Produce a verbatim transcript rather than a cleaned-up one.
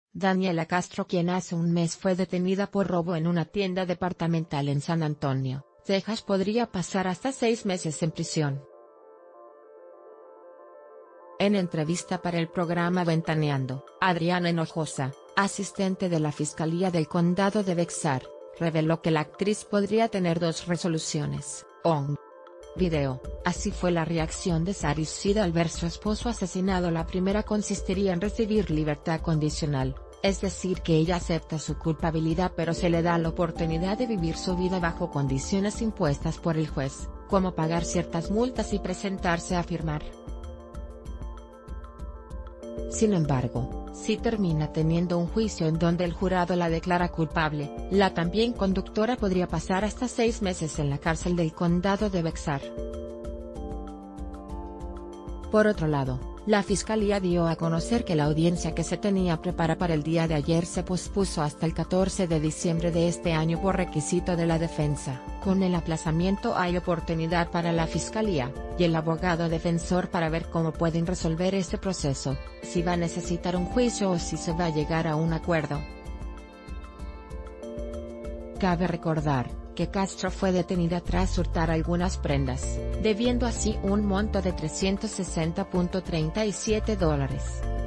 Daniela Castro, quien hace un mes fue detenida por robo en una tienda departamental en San Antonio, Texas, podría pasar hasta seis meses en prisión. En entrevista para el programa Ventaneando, Adriana Hinojosa, asistente de la Fiscalía del Condado de Bexar, reveló que la actriz podría tener dos resoluciones. On video, así fue la reacción de Sari Sida al ver su esposo asesinado. La primera consistiría en recibir libertad condicional, es decir que ella acepta su culpabilidad pero se le da la oportunidad de vivir su vida bajo condiciones impuestas por el juez, como pagar ciertas multas y presentarse a firmar. Sin embargo, si termina teniendo un juicio en donde el jurado la declara culpable, la también conductora podría pasar hasta seis meses en la cárcel del condado de Bexar. Por otro lado, la Fiscalía dio a conocer que la audiencia que se tenía preparada para el día de ayer se pospuso hasta el catorce de diciembre de este año por requisito de la defensa. Con el aplazamiento hay oportunidad para la Fiscalía y el abogado defensor para ver cómo pueden resolver este proceso, si va a necesitar un juicio o si se va a llegar a un acuerdo. Cabe recordar que Castro fue detenida tras hurtar algunas prendas, debiendo así un monto de trescientos sesenta punto treinta y siete dólares.